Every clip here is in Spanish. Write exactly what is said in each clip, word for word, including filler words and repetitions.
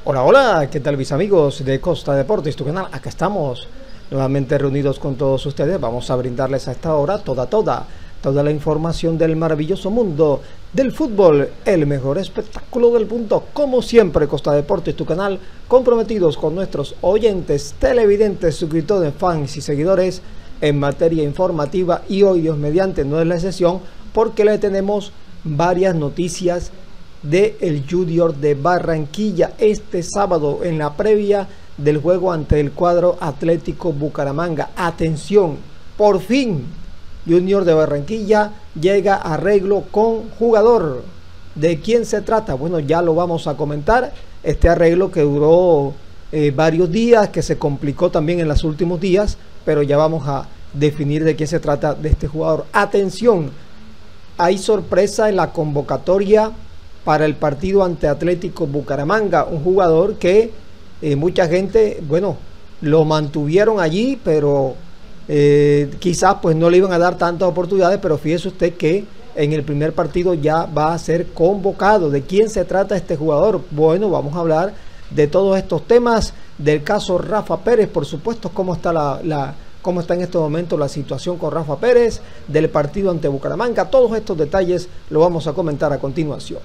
Hola, hola, ¿qué tal mis amigos de Costa Deportes, tu canal? Acá estamos nuevamente reunidos con todos ustedes. Vamos a brindarles a esta hora toda, toda, toda la información del maravilloso mundo del fútbol, el mejor espectáculo del mundo. Como siempre, Costa Deportes, tu canal, comprometidos con nuestros oyentes, televidentes, suscriptores, fans y seguidores en materia informativa. Y hoy, Dios mediante, no es la excepción porque le tenemos varias noticias de el Junior de Barranquilla este sábado en la previa del juego ante el cuadro Atlético Bucaramanga. Atención, por fin Junior de Barranquilla llega a arreglo con jugador. ¿De quién se trata? Bueno, ya lo vamos a comentar. Este arreglo que duró eh, varios días, que se complicó también en los últimos días, pero ya vamos a definir de quién se trata de este jugador. Atención, hay sorpresa en la convocatoria para el partido ante Atlético Bucaramanga, un jugador que eh, mucha gente, bueno, lo mantuvieron allí, pero eh, quizás pues no le iban a dar tantas oportunidades, pero fíjese usted que en el primer partido ya va a ser convocado. ¿De quién se trata este jugador? Bueno, vamos a hablar de todos estos temas, del caso Rafa Pérez, por supuesto, cómo está la, la cómo está en este momento la situación con Rafa Pérez, del partido ante Bucaramanga. Todos estos detalles lo vamos a comentar a continuación.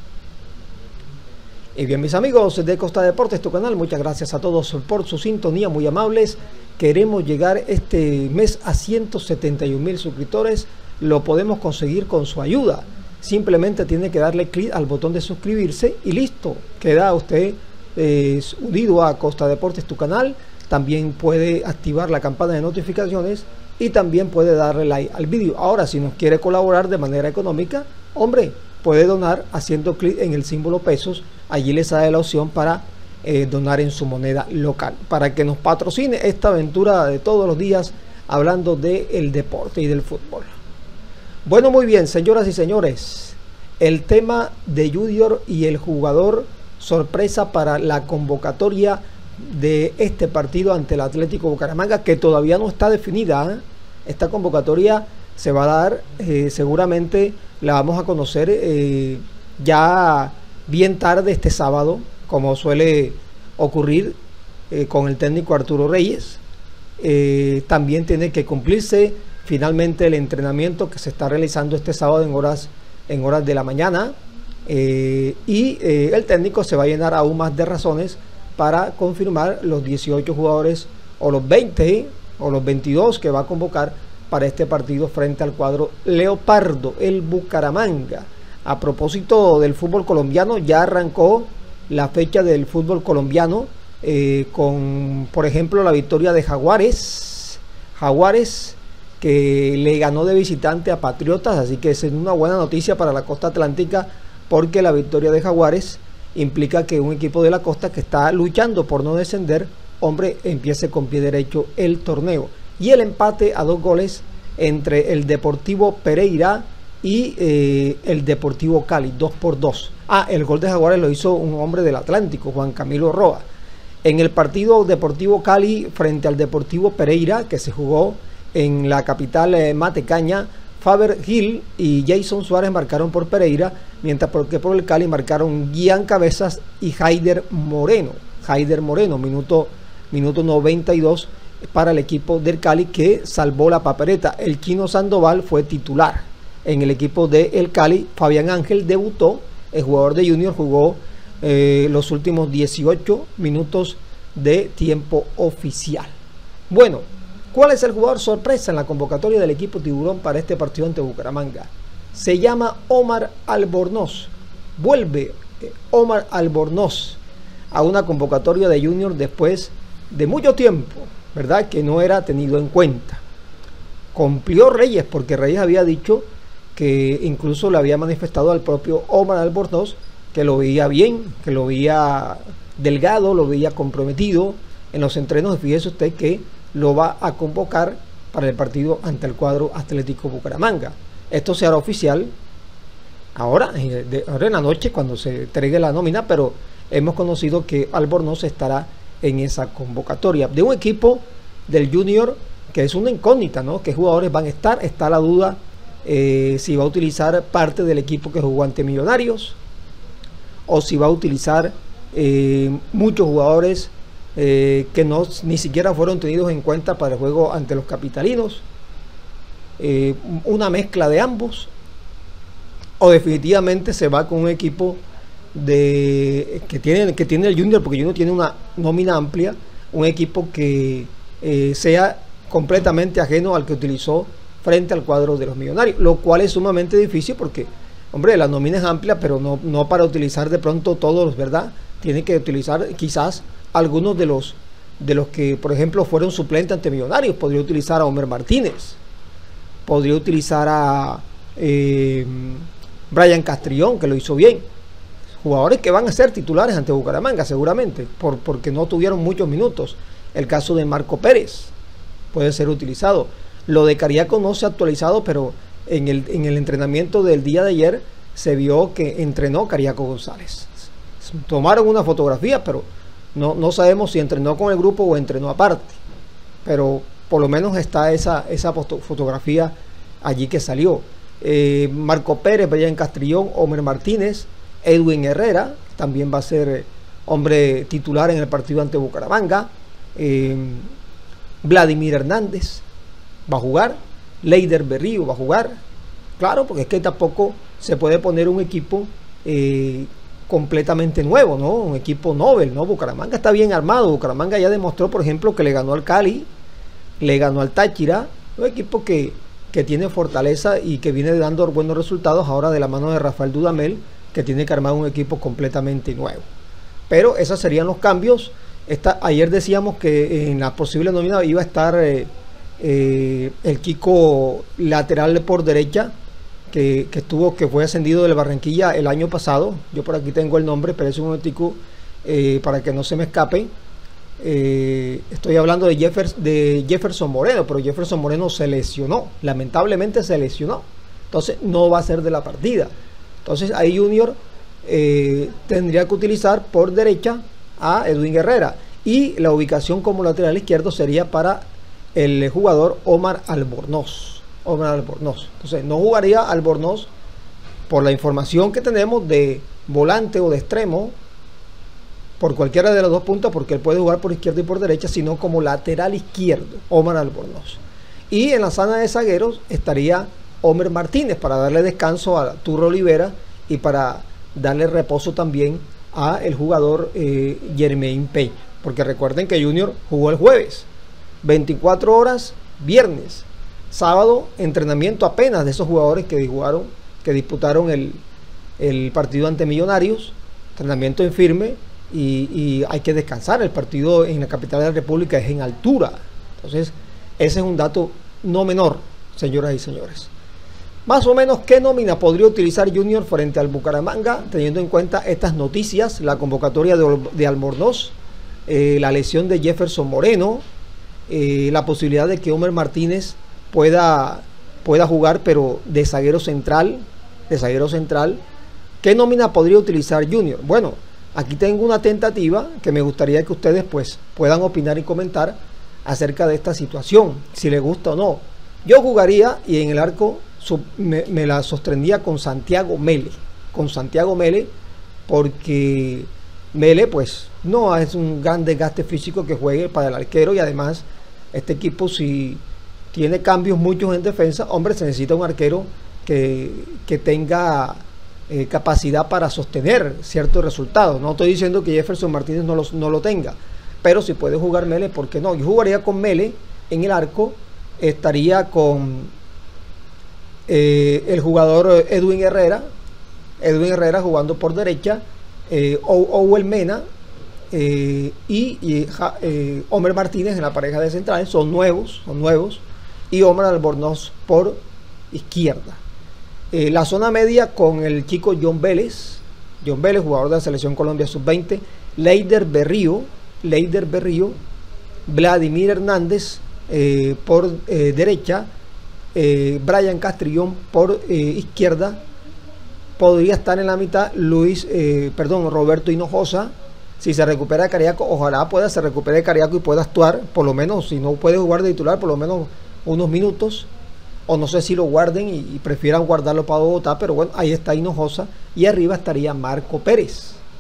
Y bien, mis amigos de Costa Deportes, tu canal, muchas gracias a todos por su sintonía, muy amables. Queremos llegar este mes a ciento setenta y un mil suscriptores. Lo podemos conseguir con su ayuda. Simplemente tiene que darle clic al botón de suscribirse y listo. Queda usted eh, unido a Costa Deportes, tu canal. También puede activar la campana de notificaciones y también puede darle like al vídeo. Ahora, si nos quiere colaborar de manera económica, hombre, puede donar haciendo clic en el símbolo pesos. Allí les sale la opción para eh, donar en su moneda local, para que nos patrocine esta aventura de todos los días hablando del deporte y del fútbol. Bueno, muy bien, señoras y señores, el tema de Junior y el jugador sorpresa para la convocatoria de este partido ante el Atlético Bucaramanga, que todavía no está definida, ¿eh? Esta convocatoria se va a dar, eh, seguramente la vamos a conocer eh, ya bien tarde este sábado, como suele ocurrir eh, con el técnico Arturo Reyes. Eh, también tiene que cumplirse finalmente el entrenamiento que se está realizando este sábado en horas, en horas de la mañana, eh, y eh, el técnico se va a llenar aún más de razones para confirmar los dieciocho jugadores o los veinte o los veintidós que va a convocar para este partido frente al cuadro Leopardo, el Bucaramanga. A propósito del fútbol colombiano, ya arrancó la fecha del fútbol colombiano eh, con, por ejemplo, la victoria de Jaguares, Jaguares que le ganó de visitante a Patriotas, así que es una buena noticia para la costa atlántica, porque la victoria de Jaguares implica que un equipo de la costa que está luchando por no descender, hombre, empiece con pie derecho el torneo. Y el empate a dos goles entre el Deportivo Pereira y eh, el Deportivo Cali, dos por dos. Ah, el gol de Jaguares lo hizo un hombre del Atlántico, Juan Camilo Roa. En el partido Deportivo Cali frente al Deportivo Pereira, que se jugó en la capital eh, matecaña, Faber Gil y Jason Suárez marcaron por Pereira, mientras que por el Cali marcaron Gian Cabezas y Haider Moreno. Haider Moreno, minuto, minuto noventa y dos para el equipo del Cali, que salvó la papeleta. El Chino Sandoval fue titular en el equipo del Cali. Fabián Ángel debutó, el jugador de Junior jugó eh, los últimos dieciocho minutos de tiempo oficial. Bueno, ¿cuál es el jugador sorpresa en la convocatoria del equipo Tiburón para este partido ante Bucaramanga? Se llama Omar Albornoz. Vuelve eh, Omar Albornoz a una convocatoria de Junior después de mucho tiempo, ¿verdad?, que no era tenido en cuenta. Cumplió Reyes, porque Reyes había dicho que incluso le había manifestado al propio Omar Albornoz que lo veía bien, que lo veía delgado, lo veía comprometido en los entrenos. Fíjese usted que lo va a convocar para el partido ante el cuadro Atlético Bucaramanga. Esto se hará oficial ahora, de, ahora en la noche, cuando se entregue la nómina, pero hemos conocido que Albornoz estará en esa convocatoria de un equipo del Junior que es una incógnita, ¿no? ¿Qué jugadores van a estar? Está la duda eh, si va a utilizar parte del equipo que jugó ante Millonarios, o si va a utilizar eh, muchos jugadores eh, que no, ni siquiera fueron tenidos en cuenta para el juego ante los capitalinos, eh, una mezcla de ambos, o definitivamente se va con un equipo de que tiene, que tiene el Junior, porque Junior tiene una nómina amplia, un equipo que eh, sea completamente ajeno al que utilizó frente al cuadro de los Millonarios, lo cual es sumamente difícil porque, hombre, la nómina es amplia, pero no, no para utilizar de pronto todos, ¿verdad? Tiene que utilizar quizás algunos de los de los que, por ejemplo, fueron suplentes ante Millonarios. Podría utilizar a Homer Martínez, podría utilizar a eh, Brian Castrillón, que lo hizo bien. Jugadores que van a ser titulares ante Bucaramanga seguramente, por, porque no tuvieron muchos minutos. El caso de Marco Pérez puede ser utilizado. Lo de Cariaco no se ha actualizado, pero en el, en el entrenamiento del día de ayer se vio que entrenó Cariaco González. Tomaron una fotografía, pero no, no sabemos si entrenó con el grupo o entrenó aparte. Pero por lo menos está esa, esa fotografía allí que salió. Eh, Marco Pérez, Brian Castrillón, Homer Martínez, Edwin Herrera, también va a ser hombre titular en el partido ante Bucaramanga. Eh, Vladimir Hernández va a jugar, Leider Berrío va a jugar, claro, porque es que tampoco se puede poner un equipo eh, completamente nuevo, ¿no? Un equipo Nobel, ¿no? Bucaramanga está bien armado. Bucaramanga ya demostró, por ejemplo, que le ganó al Cali, le ganó al Táchira, un equipo que, que tiene fortaleza y que viene dando buenos resultados ahora de la mano de Rafael Dudamel, que tiene que armar un equipo completamente nuevo. Pero esos serían los cambios. Esta, ayer decíamos que en la posible nómina iba a estar eh, eh, el Kiko lateral por derecha, que, que estuvo, que fue ascendido del Barranquilla el año pasado. Yo por aquí tengo el nombre, pero es un momentico eh, para que no se me escape. Eh, estoy hablando de, Jeffers, de Jefferson Moreno, pero Jefferson Moreno se lesionó, lamentablemente se lesionó, entonces no va a ser de la partida. Entonces ahí Junior eh, tendría que utilizar por derecha a Edwin Herrera, y la ubicación como lateral izquierdo sería para el jugador Omar Albornoz. Omar Albornoz. Entonces no jugaría Albornoz, por la información que tenemos, de volante o de extremo, por cualquiera de las dos puntas, porque él puede jugar por izquierda y por derecha, sino como lateral izquierdo, Omar Albornoz. Y en la zona de zagueros estaría Homer Martínez, para darle descanso a Turro Olivera y para darle reposo también a el jugador eh, Jermaine Peña, porque recuerden que Junior jugó el jueves, veinticuatro horas, viernes, sábado, entrenamiento apenas de esos jugadores que jugaron, que disputaron el, el partido ante Millonarios, entrenamiento en firme, y, y hay que descansar. El partido en la capital de la República es en altura, entonces ese es un dato no menor, señoras y señores. Más o menos, ¿qué nómina podría utilizar Junior frente al Bucaramanga, teniendo en cuenta estas noticias? La convocatoria de, de Albornoz, eh, la lesión de Jefferson Moreno, eh, la posibilidad de que Homer Martínez pueda, pueda jugar, pero de zaguero central, de zaguero central. ¿Qué nómina podría utilizar Junior? Bueno, aquí tengo una tentativa que me gustaría que ustedes pues puedan opinar y comentar acerca de esta situación, si les gusta o no. Yo jugaría, y en el arco Me, me la sostendría con Santiago Mele, con Santiago Mele, porque Mele pues no es un gran desgaste físico que juegue para el arquero, y además este equipo, si tiene cambios muchos en defensa, hombre, se necesita un arquero que, que tenga eh, capacidad para sostener ciertos resultados. No estoy diciendo que Jefferson Martínez no, los, no lo tenga, pero si puede jugar Mele, ¿por qué no? Yo jugaría con Mele en el arco, estaría con Eh, el jugador Edwin Herrera, Edwin Herrera jugando por derecha, eh, Owel Mena eh, y, y eh, Homer Martínez en la pareja de centrales, son nuevos, son nuevos, y Omar Albornoz por izquierda. Eh, la zona media con el chico John Vélez, John Vélez, jugador de la Selección Colombia sub veinte, Leider Berrío, Leider Berrío, Vladimir Hernández eh, por eh, derecha, Eh, Brian Castrillón por eh, izquierda, podría estar en la mitad Luis, eh, perdón, Roberto Hinojosa. Si se recupera Cariaco, ojalá pueda se recupere Cariaco y pueda actuar, por lo menos, si no puede jugar de titular, por lo menos unos minutos, o no sé si lo guarden y, y prefieran guardarlo para Bogotá, pero bueno, ahí está Hinojosa, y arriba estaría Marco Pérez.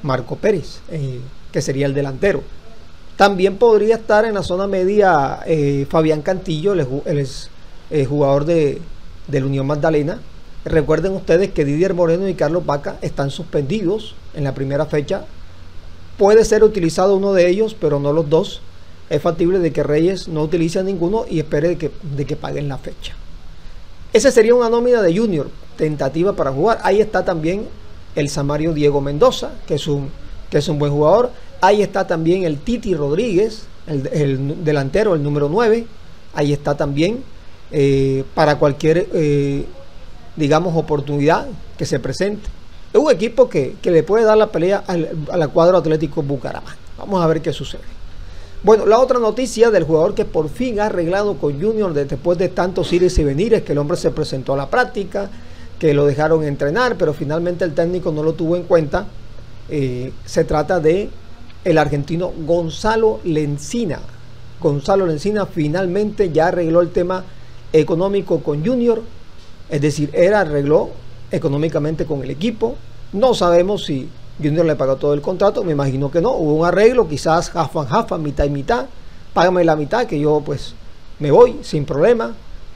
Marco Pérez, eh, que sería el delantero. También podría estar en la zona media eh, Fabián Cantillo, él es eh, jugador de, del Unión Magdalena. Recuerden ustedes que Didier Moreno y Carlos Vaca están suspendidos en la primera fecha. Puede ser utilizado uno de ellos, pero no los dos. Es factible de que Reyes no utilice a ninguno y espere de que, de que paguen la fecha. Esa sería una nómina de Junior, tentativa para jugar. Ahí está también el Samario Diego Mendoza, que es un, que es un buen jugador. Ahí está también el Titi Rodríguez, el, el delantero, el número nueve. Ahí está también eh, para cualquier, eh, digamos, oportunidad que se presente. Es un equipo que, que le puede dar la pelea al, a la Cuadro Atlético Bucaramanga. Vamos a ver qué sucede. Bueno, la otra noticia del jugador que por fin ha arreglado con Junior después de tantos ires y venires, que el hombre se presentó a la práctica, que lo dejaron entrenar, pero finalmente el técnico no lo tuvo en cuenta. Eh, se trata de el argentino Gonzalo Lencina. Gonzalo Lencina finalmente ya arregló el tema económico con Junior, es decir, él arregló económicamente con el equipo. No sabemos si Junior le pagó todo el contrato, me imagino que no, hubo un arreglo, quizás half and half, mitad y mitad, págame la mitad que yo pues me voy sin problema.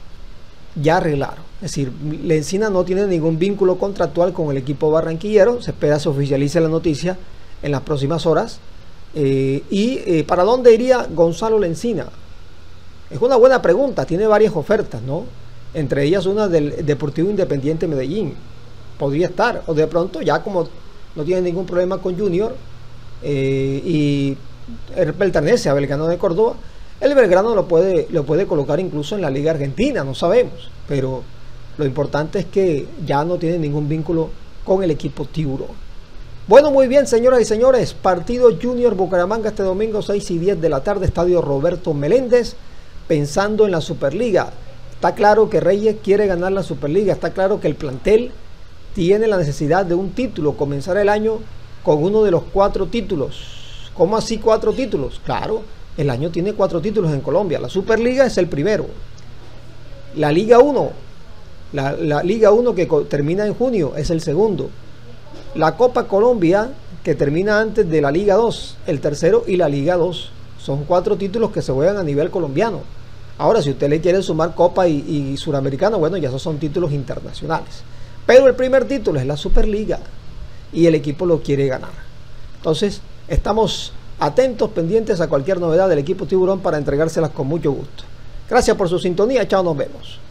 Ya arreglaron, es decir, Lencina no tiene ningún vínculo contractual con el equipo barranquillero, se espera se oficialice la noticia en las próximas horas. Eh, y eh, ¿para dónde iría Gonzalo Lencina? Es una buena pregunta, tiene varias ofertas, ¿no? Entre ellas una del Deportivo Independiente Medellín, podría estar, o de pronto ya como no tiene ningún problema con Junior eh, y él pertenece a Belgrano de Córdoba, el Belgrano lo puede, lo puede colocar incluso en la Liga Argentina, no sabemos, pero lo importante es que ya no tiene ningún vínculo con el equipo Tiburón. Bueno, muy bien, señoras y señores, partido Junior Bucaramanga este domingo seis y diez de la tarde, estadio Roberto Meléndez, pensando en la Superliga. Está claro que Reyes quiere ganar la Superliga, está claro que el plantel tiene la necesidad de un título, comenzar el año con uno de los cuatro títulos. ¿Cómo así cuatro títulos? Claro, el año tiene cuatro títulos en Colombia, la Superliga es el primero, la Liga uno, la, la Liga uno que termina en junio es el segundo, la Copa Colombia que termina antes de la Liga dos, el tercero, y la Liga dos. Son cuatro títulos que se juegan a nivel colombiano. Ahora, si usted le quiere sumar Copa y, y Suramericano, bueno, ya esos son títulos internacionales. Pero el primer título es la Superliga y el equipo lo quiere ganar. Entonces, estamos atentos, pendientes a cualquier novedad del equipo Tiburón para entregárselas con mucho gusto. Gracias por su sintonía. Chao, nos vemos.